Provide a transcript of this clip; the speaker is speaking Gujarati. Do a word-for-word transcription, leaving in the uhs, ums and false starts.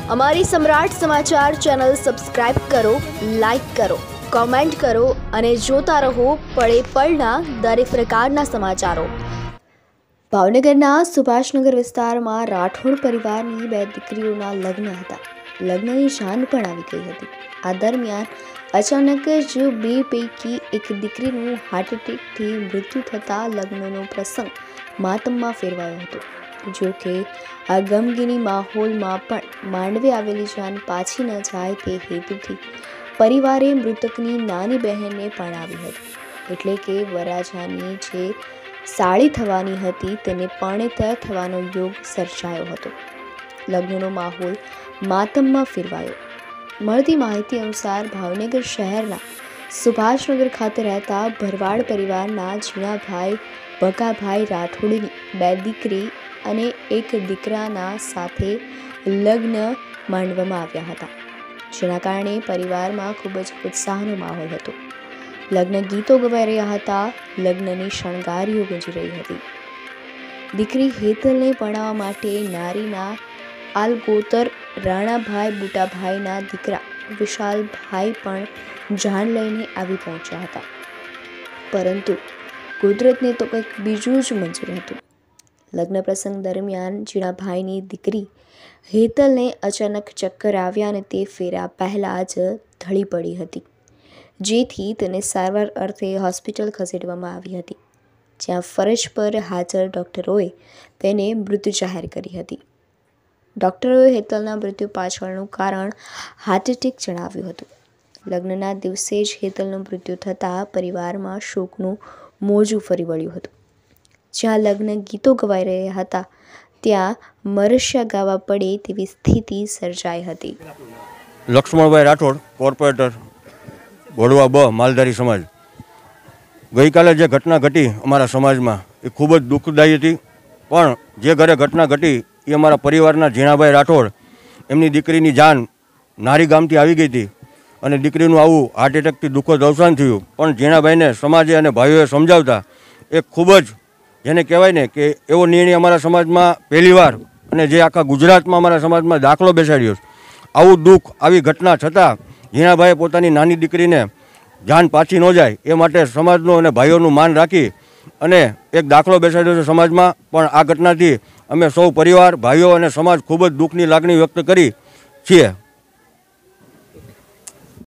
અમારી સમ્રાટ સમાચાર ચેનલ સબસ્ક્રાઇબ કરો, લાઇક કરો, કોમેન્ટ કરો અને જોતા રહો પળે પળના દરેક પ્રકારના સમાચારો। ભાવનગરના સુભાષનગર વિસ્તારમાં રાઠોડ પરિવારની બે દીકરીઓના લગ્ન હતા। લગ્નની જાન પણ આવી ગઈ હતી। આ દરમિયાન અચાનક જ બે પૈકી એક દીકરીનું હાર્ટ એટેકથી મૃત્યુ થતાં લગ્નનો પ્રસંગ માતમમાં ફેરવાયો હતો। જો કે આ ગમગીની માહોલમાં પણ માંડવે આવેલી જાન પાછી ન જાય તે હેતુથી પરિવારે મૃતકની નાની બહેનને પરણાવી હતી। એટલે કે વરરાજાની જે સાળી થવાની હતી તેને પરણેતર થવાનો યોગ સર્જાયો હતો। લગ્નનો માહોલ માતમમાં ફેરવાયો। મળતી માહિતી અનુસાર ભાવનગર શહેરના સુભાષનગર ખાતે રહેતા ભરવાડ પરિવારના જીણાભાઈ ભગાભાઈ રાઠોડની બે દીકરી અને એક દીકરાના સાથે લગ્ન માંડવામાં આવ્યા હતા, જેના કારણે પરિવારમાં ખૂબ જ ઉત્સાહનો માહોલ હતો। લગ્ન ગીતો ગવાઈ રહ્યા હતા, લગ્નની શણગારીઓ ગુંજી રહી હતી। દીકરી હેતલને પરણાવવા માટે નારીના આલગોતર રાણાભાઈ બુટાભાઈના દીકરા વિશાલભાઈ પણ જાન લઈને આવી પહોંચ્યા હતા, પરંતુ કુદરતને તો કંઈક બીજું જ મંજૂર હતું। લગ્ન પ્રસંગ દરમિયાન જીણાભાઈની દીકરી હેતલને અચાનક ચક્કર આવ્યા અને તે ફેરા પહેલાં જ ઢળી પડી હતી, જેથી તેને સારવાર અર્થે હોસ્પિટલ ખસેડવામાં આવી હતી, જ્યાં ફરજ પર હાજર ડૉક્ટરોએ તેને મૃત જાહેર કરી હતી। ડૉક્ટરોએ હેતલના મૃત્યુ પાછળનું કારણ હાર્ટ એટેક જણાવ્યું હતું। લગ્નના દિવસે જ હેતલનું મૃત્યુ થતાં પરિવારમાં શોકનું મોજું ફરી વળ્યું હતું। જ્યાં લગ્ન ગીતો ગવાઈ રહ્યા હતા ત્યાં મરશિયા ગાવા પડે તેવી સ્થિતિ સર્જાઈ હતી। લક્ષ્મણભાઈ રાઠોડ, કોર્પોરેટર, ઘોડવા બ, માલધારી સમાજ। ગઈકાલે જે ઘટના ઘટી અમારા સમાજમાં એ ખૂબ જ દુઃખદાયી હતી, પણ જે ઘરે ઘટના ઘટી એ અમારા પરિવારના જીણાભાઈ રાઠોડ, એમની દીકરીની જાન નારી ગામથી આવી ગઈ હતી અને દીકરીનું આવું હાર્ટ એટેકથી દુઃખદ અવસાન થયું। પણ જીણાભાઈને સમાજે અને ભાઈઓએ સમજાવતા એ ખૂબ જ, જેને કહેવાય ને કે એવો નિર્ણય અમારા સમાજમાં પહેલીવાર અને જે આખા ગુજરાતમાં અમારા સમાજમાં દાખલો બેસાડ્યો છે। આવું દુઃખ, આવી ઘટના છતાં જીણાભાઈએ પોતાની નાની દીકરીને જાન પાછી ન જાય એ માટે સમાજનું અને ભાઈઓનું માન રાખી અને એક દાખલો બેસાડ્યો છે સમાજમાં। પણ આ ઘટનાથી અમે સૌ પરિવાર, ભાઈઓ અને સમાજ ખૂબ જ દુઃખની લાગણી વ્યક્ત કરી છીએ।